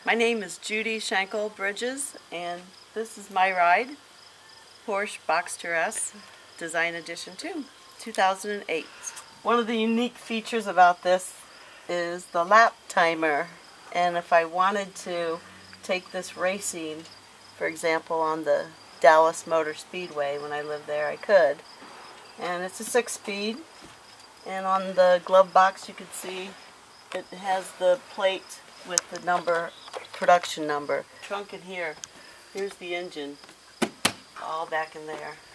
My name is Judy Bridges, and this is my ride, Porsche Boxster S Design Edition 2, 2008. One of the unique features about this is the lap timer, and if I wanted to take this racing, for example, on the Dallas Motor Speedway when I lived there, I could. And it's a 6-speed, and on the glove box you can see it has the plate with the number, production number. Trunk in here. Here's the engine, all back in there.